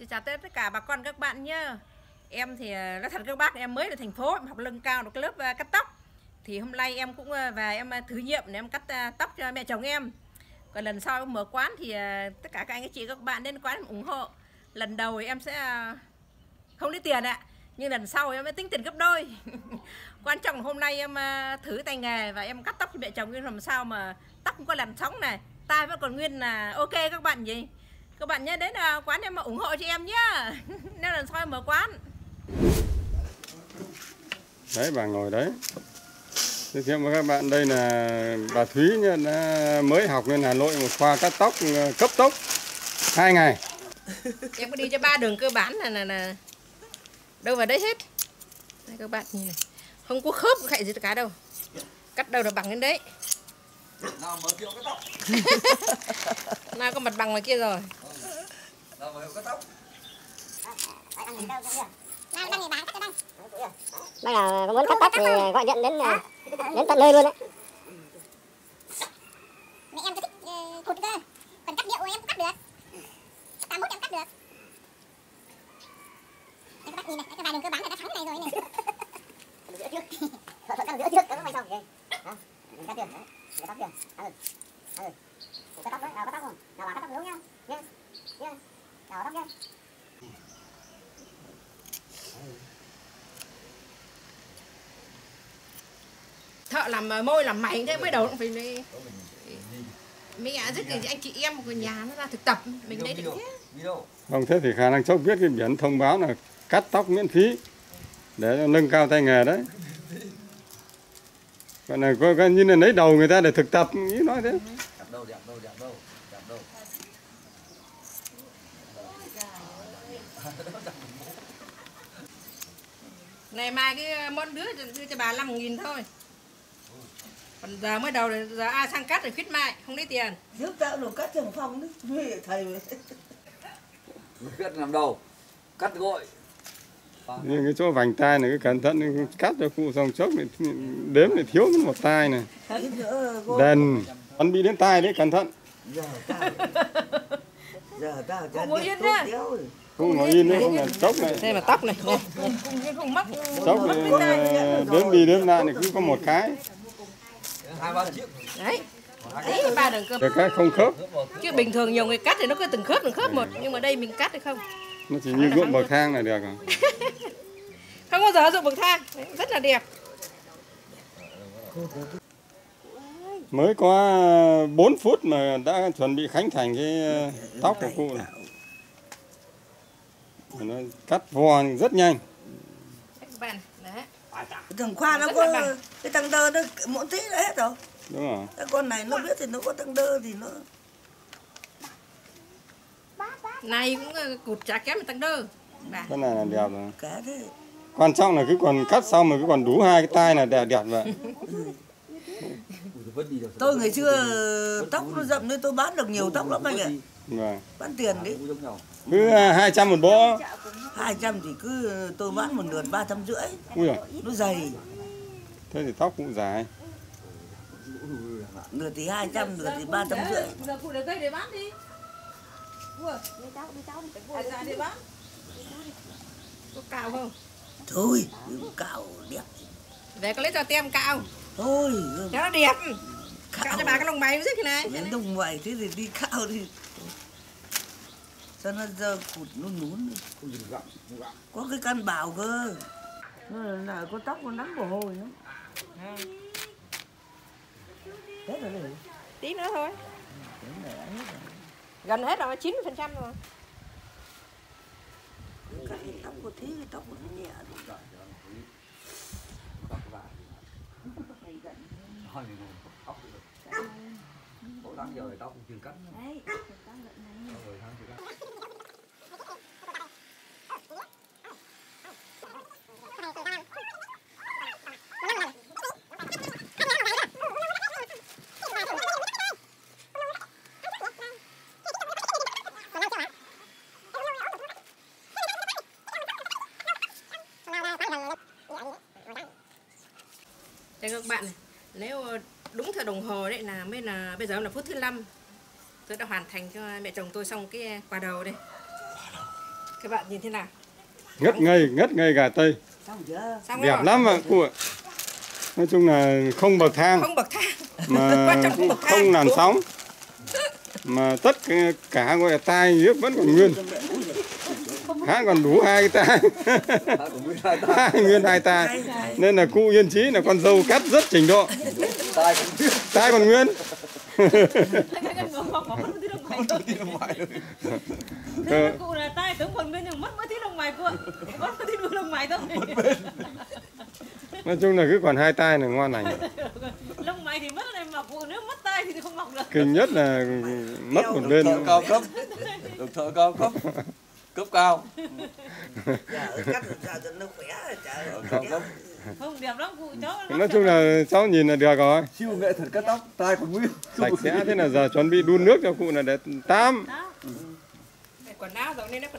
Xin chào tất cả bà con các bạn nhé. Em thì nói thật các bác, em mới ở thành phố, em học nâng cao được cái lớp cắt tóc. Thì hôm nay em cũng về em thử nghiệm để em cắt tóc cho mẹ chồng em. Còn lần sau em mở quán thì tất cả các anh chị các bạn đến quán em ủng hộ. Lần đầu thì em sẽ không lấy tiền ạ, nhưng lần sau em mới tính tiền gấp đôi. Quan trọng là hôm nay em thử tay nghề và em cắt tóc cho mẹ chồng em làm sao mà tóc không có làn sóng này, tai vẫn còn nguyên là ok các bạn gì. Các bạn nhớ đến quán em mà ủng hộ cho em nhá. Nên lần sau em mở quán. Đấy, bà ngồi đấy. Giới thiệu với các bạn, đây là bà Thúy nhá, mới học lên Hà Nội một khoa cắt tóc cấp tốc 2 ngày. Em có đi cho 3 đường cơ bản là đâu vào đấy hết. Đây các bạn nhìn này, không có khớp khệ gì cả đâu. Cắt đâu là bằng đến đấy. Nào mở hiệu cắt tóc. Nào có mặt bằng ngoài kia rồi. Nào mở hiệu cắt tóc. Bây giờ muốn cắt tóc thì gọi điện đến tận nơi luôn đấy. Mẹ em thích cột cơ, còn cắt điệu em cũng cắt được. 81 em cắt được. Các bác nhìn này, cái vài đường cơ bản là đã thắng này rồi này. Giữa trước. Cắt giữa trước, cắt nó quay xong kìa. Hả? Mình cắt tiền đấy. Cắt tóc tiền. Cắt tóc đấy, cắt tóc không? Nào bà cắt tóc đúng nhá. Nhá. Nhá. Nào tóc nhá. Thợ làm môi làm mày thế mới đầu cũng phải mấy giúp thì anh chị em của nhà nó ra thực tập mình đây được thế. Không, thế thì khả năng chốc viết cái biển thông báo là cắt tóc miễn phí để nâng cao tay nghề đấy. Còn này có như là lấy đầu người ta để thực tập, nghĩ nói thế. Đẹp đâu. Này mai cái món đưa cho bà 5.000 thôi. Còn giờ mới đầu thì giờ ai sang cắt rồi khuyến mại, không lấy tiền. Giúp tạo đồ cắt trong phòng đấy, mê thầy vậy. Cắt làm đầu, cắt gội. Nhưng cái chỗ vành tai này cái cẩn thận, cắt cho cụ dòng chốc này, đếm để thiếu một tai này. Đần, ăn bị đến tai đấy, cẩn thận. Giờ tao Không ngồi yên nhá. Không ngồi yên đấy, không là chốc này. Đây mà tóc này, không mắc. Chốc này đếm đi đếm lại này cứ có một cái. 2-3 chiếc. Đấy. Đấy 3 đường cơ. Cái không khớp. Chứ bình thường nhiều người cắt thì nó cứ từng khớp một, nhưng mà đây mình cắt thì không. Nó chỉ như ruộng bậc thang là được rồi. Không bao giờ ruộng bậc thang, rất là đẹp. Mới có 4 phút mà đã chuẩn bị khánh thành cái tóc của cụ này. Nó cắt vo rất nhanh. Các bạn, đấy. Thằng Khoa nó có cái tăng đơ nó mỗi tí đã hết rồi. Đúng rồi. Cái con này nó biết thì nó có tăng đơ thì nó. Này cũng cụt chả kém tăng đơ. Cái này là đẹp rồi. Cả thế. Quan trọng là cứ còn cắt xong mà cứ còn đủ 2 cái tai là đẹp vậy. Tôi ngày xưa tóc nó rậm nên tôi bán được nhiều tóc lắm anh ạ. Vâng. Bán tiền đấy. Cứ 200 một bó. 200 thì cứ tôi bán một lượt 350. Ui giời. Nó dày. Thế thì tóc cũng dài. Lượt thì 200, lượt thì 350. Giờ cụ để cây để bán đi. Đi cháu đi bán. Có cạo không? Thôi, cạo đẹp. Về có lấy cho tem cạo. Thôi. Cho nó đẹp. Cạo cho bà cái lông mày nó rất này. Đến đồng vậy thế thì đi cạo đi. Sao nó giờ cụt nó nhún. Có cái căn bảo cơ. Nó là có tóc nó nắng mồ hôi nữa. Hết rồi đấy. Tí nữa thôi. Gần hết rồi, 90% rồi. Cái tóc của tí, cái tóc của nó nhẹ. Bộ tháng giờ thì tóc cũng chưa cắt. Đây các bạn này, nếu đúng theo đồng hồ đấy là mới là bây giờ là phút thứ 5. Tôi đã hoàn thành cho mẹ chồng tôi xong cái quà đầu đây. Các bạn nhìn thế nào? Ngất ngây gà Tây. Xong chưa? Xong Đẹp rồi. lắm ạ cụ ạ. Nói chung là không bậc thang Không bậc thang. mà Quan trọng không bậc thang. không làn sóng. Mà tất cả gọi là tai điếc vẫn còn nguyên. Hãng còn đủ 2 cái tai. Nguyên 2 tai. Nên là cụ yên chí là con dâu cắt rất trình độ. Tai còn nguyên. Cụ là tai tướng còn nguyên nhưng mất mỗi tí lông mày cụ ạ. Mất mỗi tí đuôi lông mày thôi. Nói chung là cứ còn 2 tai là ngon lành. Lông mày thì mất này mà cụ nếu mất tai thì không mọc được. Kinh nhất là mất một bên. Thợ cao cấp. Được thợ cao cấp. Cấp cao. Dạ, cắt làm sao cho nó khỏe trời. Cao cấp. Không đẹp lắm cụ cháu. Nói chung là cháu nhìn là được rồi. Siêu nghệ thuật cắt tóc, tai còn nguyên. Sạch sẽ thế là giờ chuẩn bị đun nước cho cụ là để tắm. Quần áo rồi nên nó còn